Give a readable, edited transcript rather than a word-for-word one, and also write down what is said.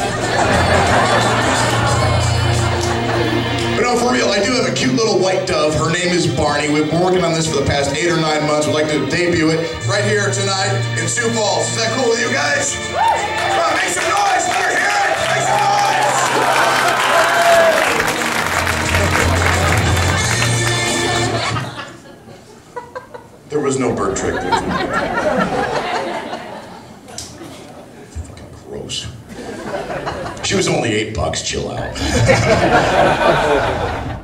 But no, for real, I do have a cute little white dove. Her name is Barney. We've been working on this for the past 8 or 9 months. We'd like to debut it right here tonight in Sioux Falls. Is that cool with you guys? Come on, make some noise. Let her hear it. Make some noise. There was no bird trick. Fucking gross. She was only $8. Chill out.